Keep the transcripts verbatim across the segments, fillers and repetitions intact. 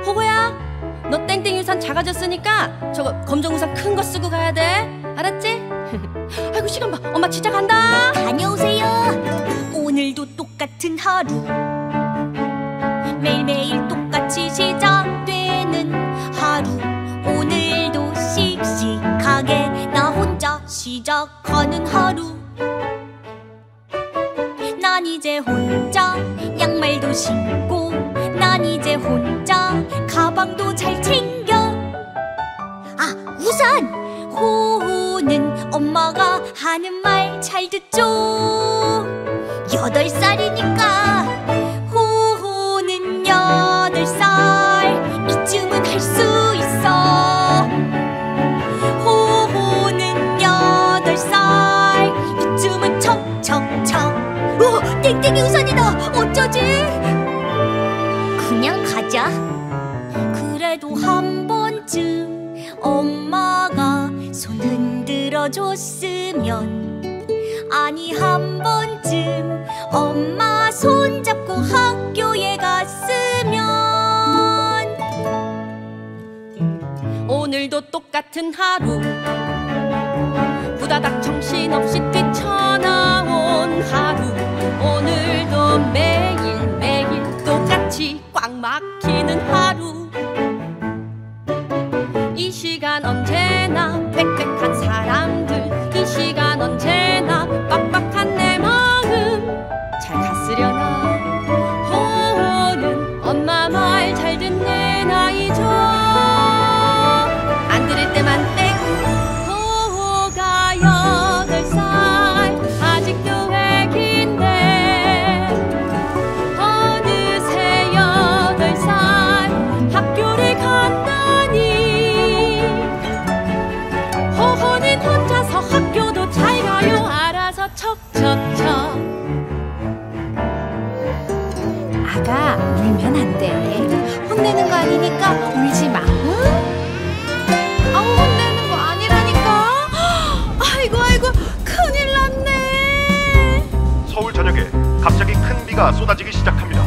호호야, 너 땡땡 우산 작아졌으니까 저거 검정 우산 큰 거 쓰고 가야 돼. 알았지? 아이고 시간 봐. 엄마 진짜 간다. 다녀오세요. 오늘도 똑같은 하루, 매일매일 똑같이 시작되는 하루. 오늘도 씩씩하게 나 혼자 시작하는 하루. 난 이제 혼자 양말도 신고, 난 이제 혼자 가방도 잘 챙겨. 아, 우산! 호호는 엄마가 하는 말 잘 듣죠. 여덟 살이니까 호호는 여덟 살. 이쯤은 할 수 있어. 호호는 여덟 살. 이쯤은 척척척. 오! 땡땡이 우산이다! 어쩌지? 그냥 가자. 그래도 한 번쯤 엄마가 손 흔들어 줬으면, 아니 한 번쯤 엄마 손 잡고 학교에 갔으면. 오늘도 똑같은 하루, 부다닥 정신없이 뛰쳐나온 하루. 오늘도 매일매일 똑같이 꽉 막히는 하루. 이 시간 언제나 빽빽한 사람들, 이 시간 언제나 빡빡한 내 마음 잘 갔으려나. 호호는 엄마 말 잘 듣는 아이죠. 안 들을 때만 빼고. 호호가 여덟 살, 아직도 애긴데 어느새 여덟 살 학교를 간다니. 호호는 혼자서 학교도 잘 가요. 알아서 척척척. 아가, 울면 안 돼. 혼내는 거 아니니까 울지 마. 응? 아우, 혼내는 거 아니라니까. 아이고 아이고, 큰일 났네. 서울 저녁에 갑자기 큰 비가 쏟아지기 시작합니다.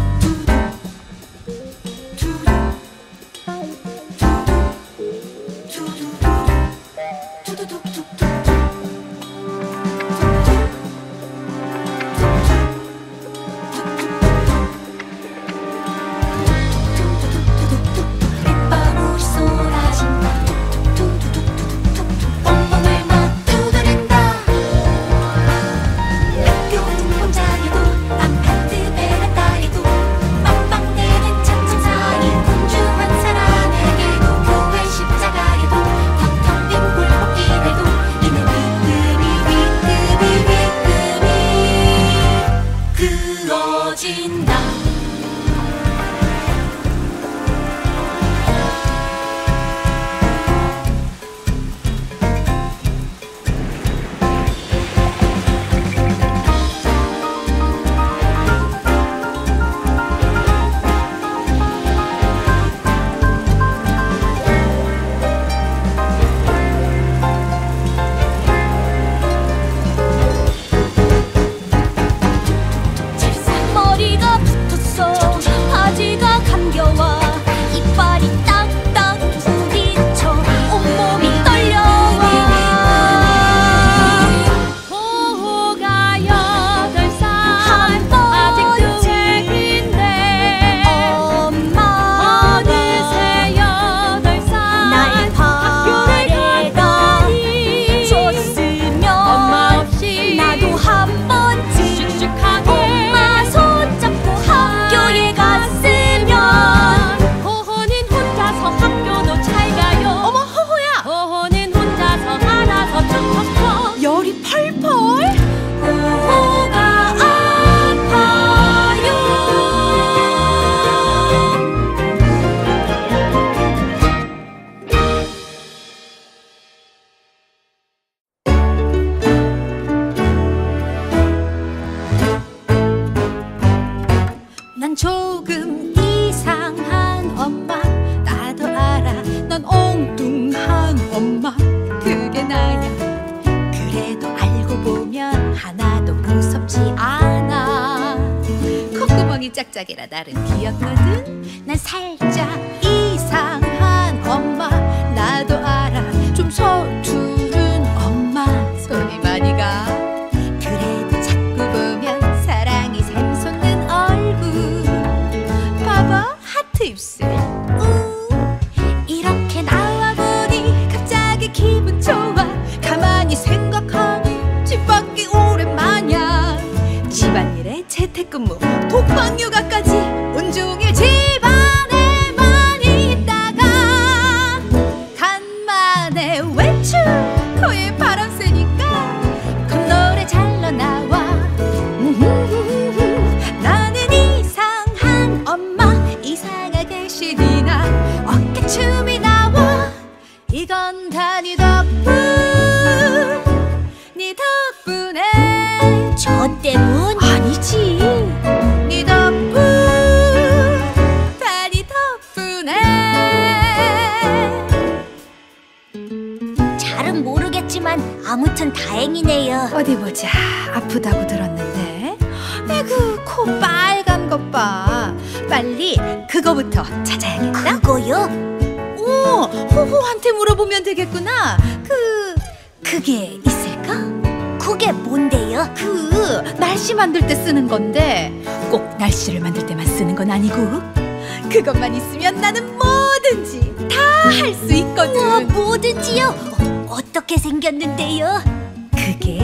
빗방울이 쏟아진다. 엉덩을 막 두드린다. 학교는 혼자여도 아파트 베란다에도 빵빵대는 천천상이 분주한 사람에게도 교회 십자가에도 텅텅 빈 골목길에도 이내 위급이 위급이 위급이 그어진다. 머리가 붙었어. 바지가 감겨와. 이빨이 딱딱 부딪혀. 온몸이 떨려와. 호호가 여덟 살, 한 아직도 번쯤 애긴데 엄마가 어느새 여덟 살 날 학교를 바래다 갔다니. 줬으면 엄마 없이 나도 한 번쯤 씩씩하게 엄마 손 잡고 학교에 갔으면. 호호는 혼자서 학교도 잘 가요. 어머, 호호야. 호호는 혼자서 알아서 척척척. 열이 펄펄. 호호가 아파요. 난 조금 이상한 엄마. 나도 알아, 넌 엉뚱한 엄마. 그게 나야. 그래도 알고 보면 하나도 무섭지 않아. 콧구멍이 짝짝이라 나름 귀엽거든. 난 살짝 이 이상한 엄마 나도 알아. 좀 서투른 엄마 손이 많이 가. 그래도 자꾸 보면 사랑이 샘솟는 얼굴. 봐봐 하트 입술. 우, 이렇게 나와보니 갑자기 기분 좋아. 가만히 생각하니 집 밖이 오랜만이야. 집안일에 재택근무 독방 육아까지 온종일 집안에만 있다가 간만에 외출. 코에 바람 쐬니까 콧노래 잘러 나와. 음흠흠흠. 나는 이상한 엄마. 이상하게 신이 나 어깨춤이 나와. 이건 다 네 덕분. 네 덕분에. 저 때문? 아니지. 네 덕분. 다 네 덕분에. 잘은 모르겠지만 아무튼 다행이네요. 어디 보자. 아프다고 들었는데. 아이고 코 빨간 것 봐. 빨리 그거부터 찾아야겠다. 그거요? 오, 호호한테 물어보면 되겠구나. 그 그게 있을까? 그게 뭔데요? 그 날씨 만들 때 쓰는 건데 꼭 날씨를 만들 때만 쓰는 건 아니고 그것만 있으면 나는 뭐든지 다 할 수 우와, 있거든. 뭐든지요? 어, 어떻게 생겼는데요? 그게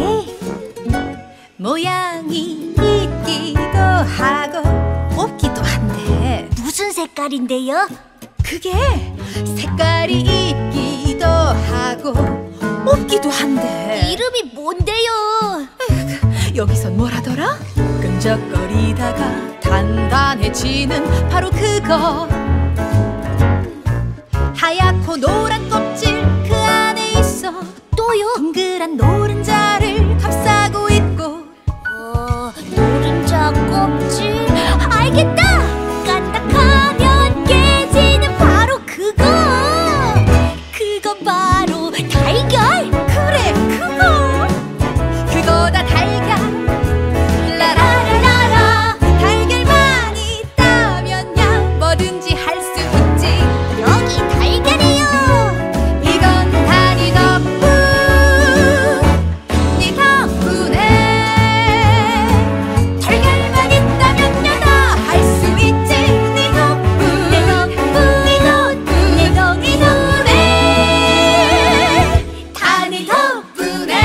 모양이 있기도 하고 없기도 한데 무슨 색깔인데요? 그게 색깔이 있기도 하고 없기도 한데 이름이 뭔데요? 여기선 뭐라더라? 끈적거리다가 단단해지는 바로 그거. 하얗고 노란 껍질 그 안에 있어. 또요? 동그란 노른자를 감싸고 있고. 어, 노른자 껍질. 알겠다! 까딱하면 깨지는 바로 그거! 그거 바로 달걀! 그래 그거. 그거다 달걀. 라라라라. 달걀만 있다면야 뭐든지 할 수 있지. 여기 달걀이요! 이건 다 네 덕분. 네 덕분에. 달걀만 있다면야 다 할 수 있지. 네 덕분. 내 덕분, 내 덕분, 내 덕분에. 다 네 덕분에.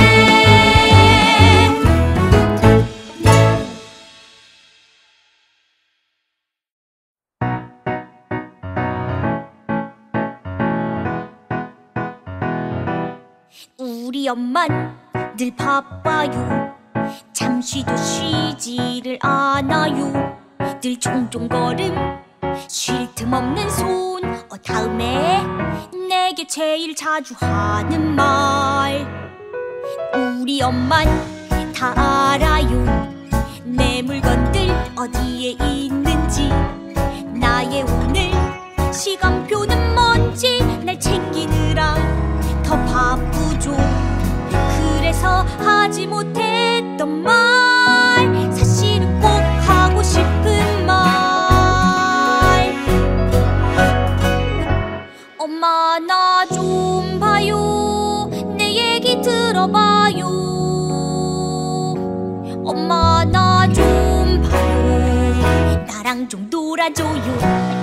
우리 엄만 늘 바빠요. 잠시도 쉬지를 않아요. 늘 종종걸음 쉴 틈 없는 손. 어, 다음에 내게 제일 자주 하는 말. 우리 엄만 다 알아요. 내 물건들 어디에 있는지. 나의 오늘 시간표는 뭔지 날 챙기느라 더 바쁘죠. 그래서 하지 못했던 말, 사실은 꼭 하고 싶은 말. 엄마 나 좀 봐요. 내 얘기 들어봐요. 엄마 나 좀 봐요. 나랑 좀 놀아줘요.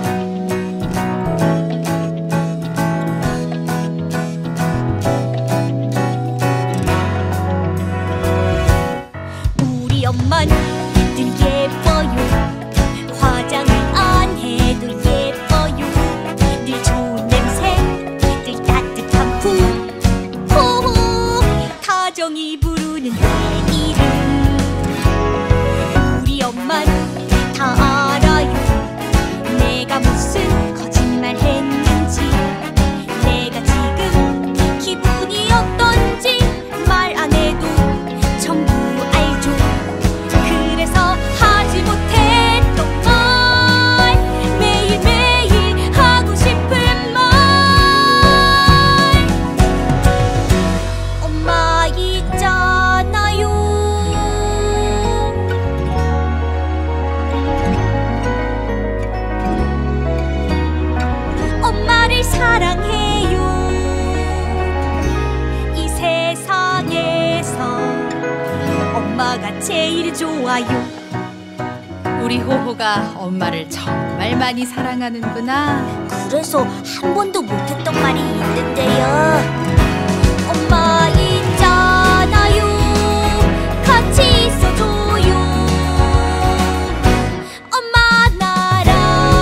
우리 엄만 늘 예뻐요. 화장을 안 해도 예뻐요. 늘 좋은 냄새, 늘 따뜻한 품. 호호, 다정히 부르는 내 이름. 우리 엄만 다 알아요. 내가 좋아요. 우리 호호가 엄마를 정말 많이 사랑하는구나. 그래서 한 번도 못했던 말이 있는데요. 엄마 있잖아요. 같이 있어줘요. 엄마 나랑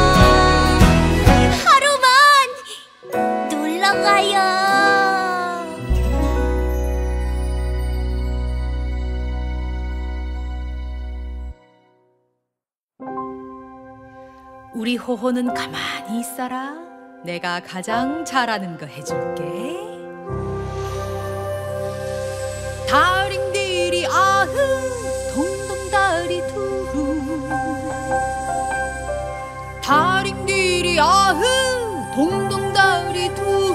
하루만 놀러 가요. 우리 호호는 가만히 있어라. 내가 가장 잘하는 거 해줄게. 다링디리 아흐 동동다리 두루. 다링디리 아흐 동동다리 두루.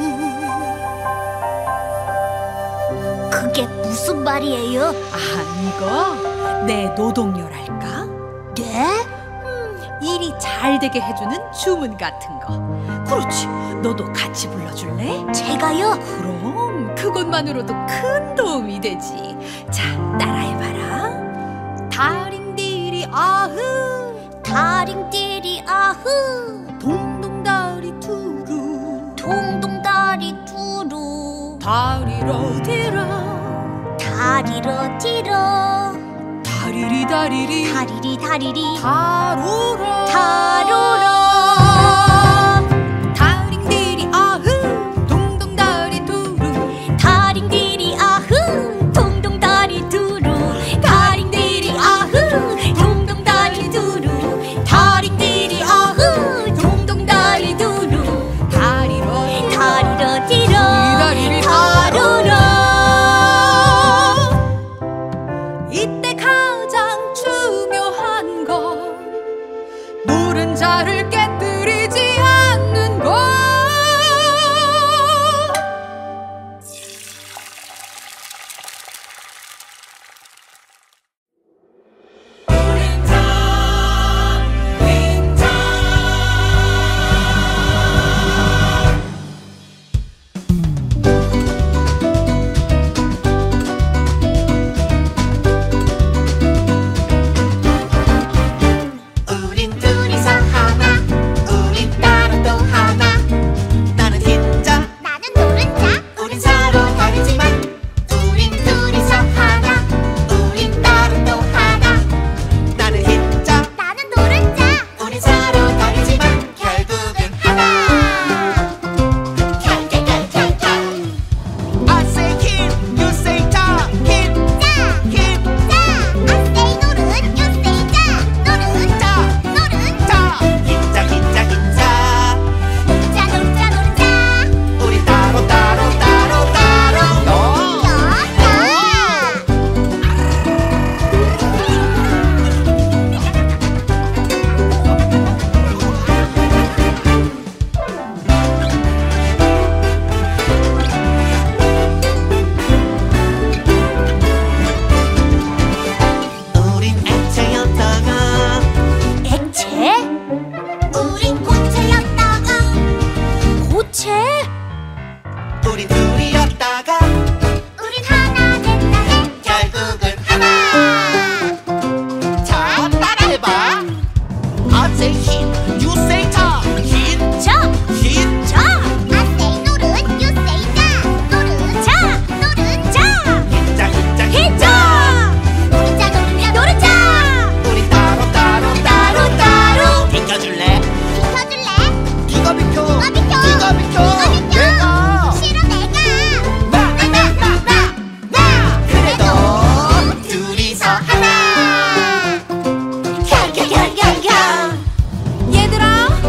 그게 무슨 말이에요? 아, 이거 내 노동요랄까? 네? 일이 잘 되게 해주는 주문 같은 거. 그렇지, 너도 같이 불러줄래? 제가요? 그럼 그것만으로도 큰 도움이 되지. 자, 따라해봐라. 다링디리 아흐 다링디리 아흐 동동다리 두루. 동동다리 두루 다리로 디라 다리로 뒤로 다리리 다리리 다리리 다리리 다로라 다로라 다링디리 아흐 동동다리 두루. 다링디리 아흐 동동다리 두루 다링디리 아흐 동동다리 두루 다링디리 아흐 동동다리 두루 다리로 다리로 뒤로 다리리 다로라. 이때 가장 중요한 건 노른자를 깨뜨리지 않는 것. 우린 둘이서 하나, 우린 따로 또 하나. 나는 흰자, 나는 노른자 우린 서로 다르지만 우린 둘이서 하나, 우린 따로 또 하나. 나는 흰자, 나는 노른자 우린 서로 다르지만 결국은 하나. 캘캘캘캘캘. I say him, you say 자, him, him, 아세이 노른 유세이 자 노른 자, 노른 자. 흰자, 흰자, 흰자. 노른자 노른자 노른자 우린 따로 따로 따로 따로. 너. 야야 우린 액체였다가 액체? 우린 고체였다가 고체? 우린 둘이었다가 우린 하나 됐다 해 결국은 하나. 자, 따라해봐. I say him, you say 자. 흰, 저! 흰, 저! 아세이 노른 유세이 자 노른자 노른자 흰자, 흰자, 흰자 노른자 노른자 노른자 우린 따로 따로 따로 따로. 비켜줄래? 비켜줄래? 네가 비켜. 누가 비켜? 네가 비켜. 누가 비켜? 내가. 싫어 내가 나, 나, 나, 나, 나, 나. 그래도 둘이서 하나. 캘캘캘캘캘. 얘들아,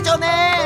전에